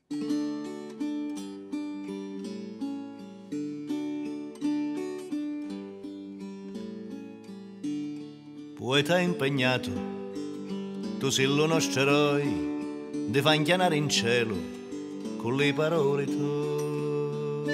Poeta impegnato, tu sei lo nostro eroe, di fa inchianare in cielo con le parole tue.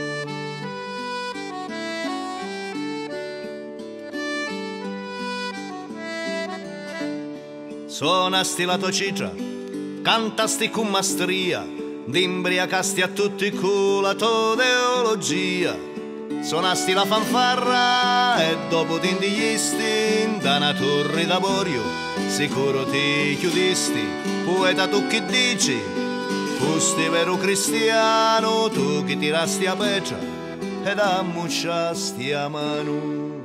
Suonasti la tua citra, cantasti con mastria, d'imbriacasti a tutti con la tua teologia. Suonasti la fanfarra e dopo ti indiglisti da una torre d'avorio, sicuro ti chiudisti. Poeta, tu che dici? Fusti vero cristiano, tu che tirasti a peccia ed ammucciasti a mano.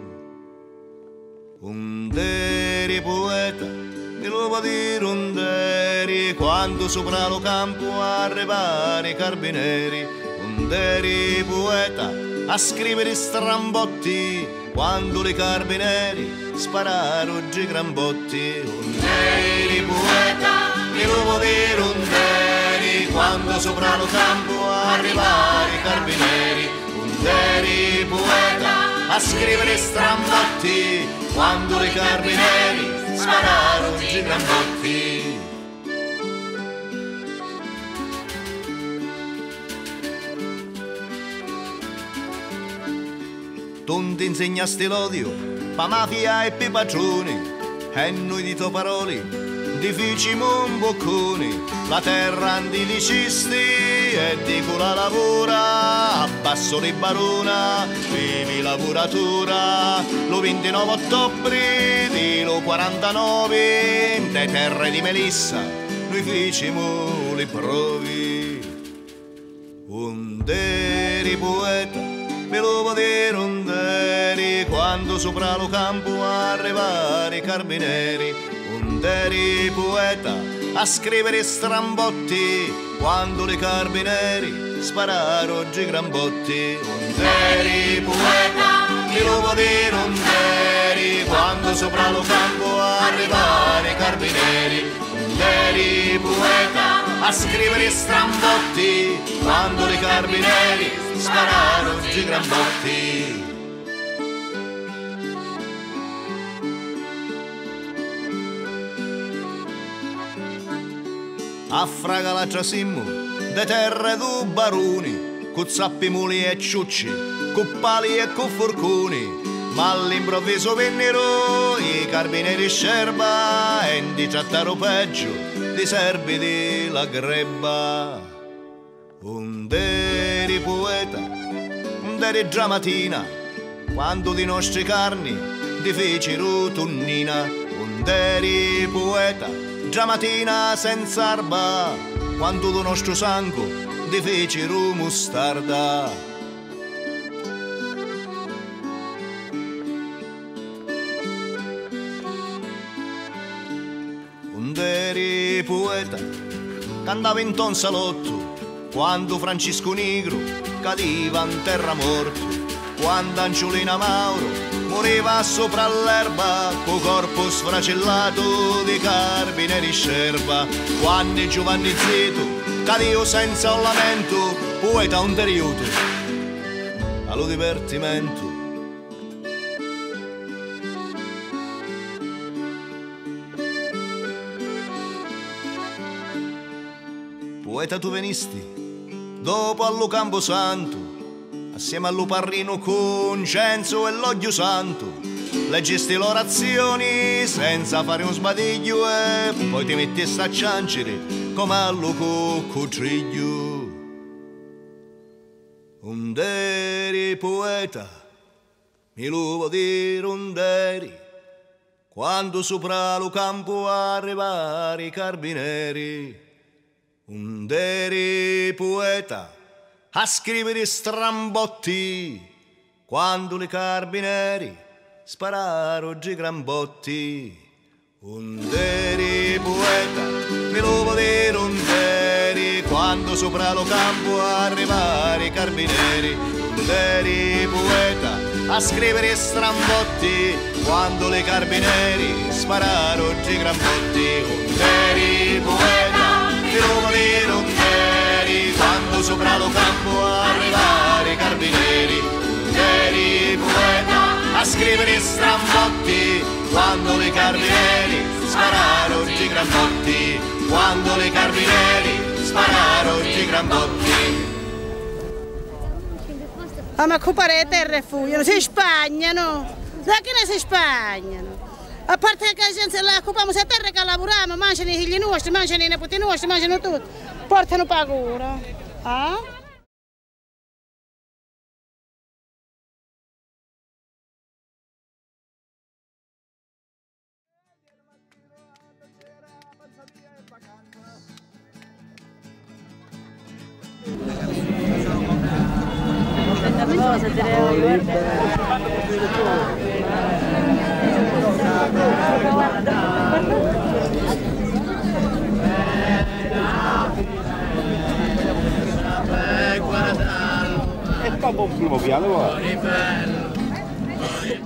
Underi poeta, mi lo può dire underi, quando sopra lo campo arrivare i carabinieri. Underi poeta, a scrivere strambotti, quando i carabinieri spararono i grambotti. Underi poeta, mi lo può dire underi, quando sopra lo campo arrivare i carabinieri. Underi poeta, a scrivere strambotti, quando i carabinieri spararono i grambotti. Tu ti insegnasti l'odio, pa mafia e pe patroni, e noi di tue parole difficimo un boccone. La terra di dicisti e di la lavora, abbasso di barona, vivi lavoratura. Lo 29 ottobre di lo 49, in te terre di Melissa, noi fecimo le provi. Underi poeta, me lo può dire underi, quando sopra lo campo arrivare i carabinieri. Underi poeta, a scrivere strambotti, quando i carabinieri spararono i grambotti. Underi poeta, me lo può dire underi, quando sopra lo campo arrivare i carabinieri. Underi poeta, a scrivere strambotti, quando i carabinieri spararono i grambotti. A fraga la giasimmo, de terre du baroni, cu zappi muli e ciucci, cu pali e cu forconi. Ma all'improvviso vennero i carabinieri scerba e indigiattaro peggio di serbi di la grebba. Underi poeta, underi già mattina, quando di nostri carni di fecero tonnina. Underi poeta, già mattina senza arba, quando do nostro sangue di fecero mustarda. Underi poeta, cantava in ton salotto, quando Francisco Nigro cadeva in terra morto. Quando Angiolina Mauro moriva sopra l'erba, co corpo sfracellato di carabinieri scerba. Quando Giovanni Zito cadeva senza un lamento, poeta un periodo allo divertimento. Poeta, tu venisti dopo allo Camposanto, assieme allo Parrino Concenzo e l'Oglio Santo. Leggisti le orazioni senza fare un sbadiglio e poi ti mettesti a ciancere come allo coccodrillo. Underi poeta, mi lo vuoi dire underi, quando sopra lo campo arrivare i carabinieri. Underi poeta, a scrivere strambotti, quando i carabinieri spararono i grambotti. Underi poeta, mi lo vuoi dire underi, quando sopra lo campo arrivare i carabinieri. Underi poeta, a scrivere strambotti, quando i carabinieri spararono i grambotti. Underi poeta, mi lo vuoi dire underi, quando sopra lo campo arrivare i carabinieri, eri poeta a scrivere strambotti, quando i carabinieri spararono i grambotti, quando i carabinieri spararono i grambotti. Ma occupare terre fuggono, si spagnano, da che ne si spagnano? A parte che se la occupiamo se terra che lavoriamo, mangiano i figli nostri, mangiano i nipoti nostri, mangiano tutto, portano paura. Ah? È un po' primo piano, guarda.